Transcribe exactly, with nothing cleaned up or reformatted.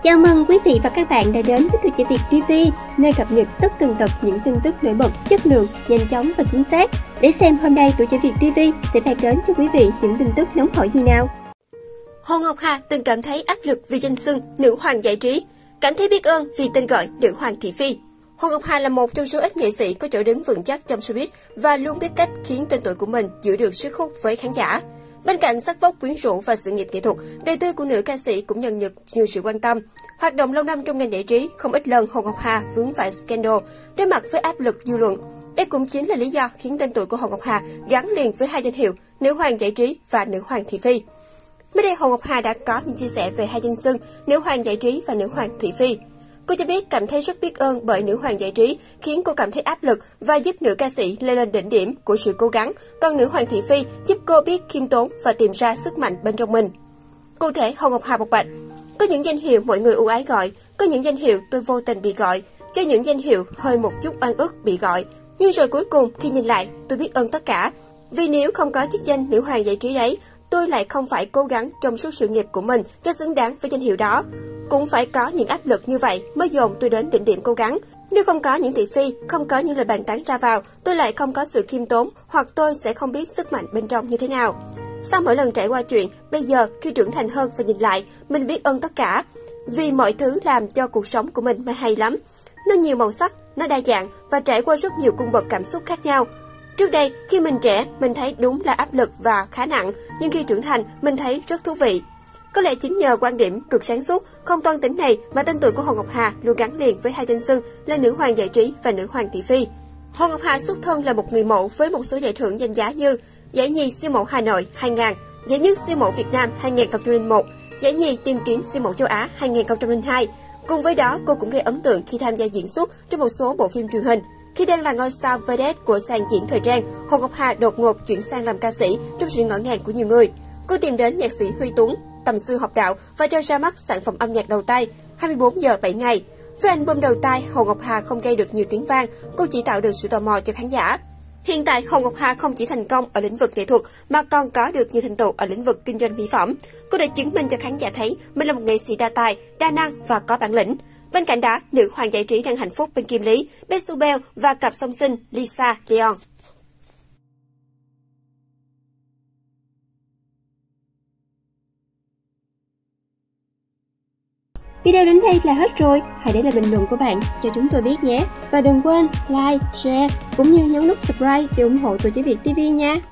Chào mừng quý vị và các bạn đã đến với Tuổi Trẻ Việt ti vi, nơi cập nhật tất tần tật những tin tức nổi bật, chất lượng, nhanh chóng và chính xác. Để xem hôm nay Tuổi Trẻ Việt ti vi sẽ mang đến cho quý vị những tin tức nóng hổi gì nào. Hồ Ngọc Hà từng cảm thấy áp lực vì danh xưng nữ hoàng giải trí, cảm thấy biết ơn vì tên gọi nữ hoàng thị phi. Hồ Ngọc Hà là một trong số ít nghệ sĩ có chỗ đứng vững chắc trong showbiz và luôn biết cách khiến tên tuổi của mình giữ được sức hút với khán giả. Bên cạnh sắc vóc quyến rũ và sự nghiệp nghệ thuật, đời tư của nữ ca sĩ cũng nhận được nhiều sự quan tâm. Hoạt động lâu năm trong ngành giải trí, không ít lần Hồ Ngọc Hà vướng phải scandal, đối mặt với áp lực dư luận. Đây cũng chính là lý do khiến tên tuổi của Hồ Ngọc Hà gắn liền với hai danh hiệu nữ hoàng giải trí và nữ hoàng thị phi. Mới đây Hồ Ngọc Hà đã có những chia sẻ về hai danh xưng nữ hoàng giải trí và nữ hoàng thị phi. Cô cho biết cảm thấy rất biết ơn bởi nữ hoàng giải trí khiến cô cảm thấy áp lực và giúp nữ ca sĩ leo lên đỉnh điểm của sự cố gắng, còn nữ hoàng thị phi giúp cô biết khiêm tốn và tìm ra sức mạnh bên trong mình. Cụ thể, Hồ Ngọc Hà bộc bạch: có những danh hiệu mọi người ưu ái gọi, có những danh hiệu tôi vô tình bị gọi, cho những danh hiệu hơi một chút oan ức bị gọi. Nhưng rồi cuối cùng khi nhìn lại, tôi biết ơn tất cả. Vì nếu không có chức danh nữ hoàng giải trí đấy, tôi lại không phải cố gắng trong suốt sự nghiệp của mình cho xứng đáng với danh hiệu đó. Cũng phải có những áp lực như vậy mới dồn tôi đến đỉnh điểm cố gắng. Nếu không có những thị phi, không có những lời bàn tán ra vào, tôi lại không có sự khiêm tốn, hoặc tôi sẽ không biết sức mạnh bên trong như thế nào. Sau mỗi lần trải qua chuyện, bây giờ khi trưởng thành hơn và nhìn lại, mình biết ơn tất cả. Vì mọi thứ làm cho cuộc sống của mình mới hay lắm. Nó nhiều màu sắc, nó đa dạng và trải qua rất nhiều cung bậc cảm xúc khác nhau. Trước đây, khi mình trẻ, mình thấy đúng là áp lực và khá nặng, nhưng khi trưởng thành, mình thấy rất thú vị. Có lẽ chính nhờ quan điểm cực sáng suốt, không toan tính này mà tên tuổi của Hồ Ngọc Hà luôn gắn liền với hai danh xưng là nữ hoàng giải trí và nữ hoàng thị phi. Hồ Ngọc Hà xuất thân là một người mẫu với một số giải thưởng danh giá như giải nhì siêu mẫu Hà Nội hai nghìn, giải nhất siêu mẫu Việt Nam hai nghìn không trăm lẻ một, giải nhì tìm kiếm siêu mẫu châu Á hai nghìn không trăm lẻ hai. Cùng với đó, cô cũng gây ấn tượng khi tham gia diễn xuất trong một số bộ phim truyền hình. Khi đang là ngôi sao vedette của sàn diễn thời trang, Hồ Ngọc Hà đột ngột chuyển sang làm ca sĩ trong sự ngỡ ngàng của nhiều người. Cô tìm đến nhạc sĩ Huy Tuấn, tầm sư học đạo và cho ra mắt sản phẩm âm nhạc đầu tay hai mươi bốn giờ bảy ngày. Với album đầu tay, Hồ Ngọc Hà không gây được nhiều tiếng vang, cô chỉ tạo được sự tò mò cho khán giả. Hiện tại, Hồ Ngọc Hà không chỉ thành công ở lĩnh vực nghệ thuật mà còn có được nhiều thành tựu ở lĩnh vực kinh doanh mỹ phẩm. Cô đã chứng minh cho khán giả thấy mình là một nghệ sĩ đa tài, đa năng và có bản lĩnh. Bên cạnh đó, nữ hoàng giải trí đang hạnh phúc bên Kim Lý, Besubel và cặp song sinh Lisa Leon. Video đến đây là hết rồi, hãy để lại bình luận của bạn cho chúng tôi biết nhé. Và đừng quên like, share cũng như nhấn nút subscribe để ủng hộ Tuổi Trẻ Việt ti vi nha.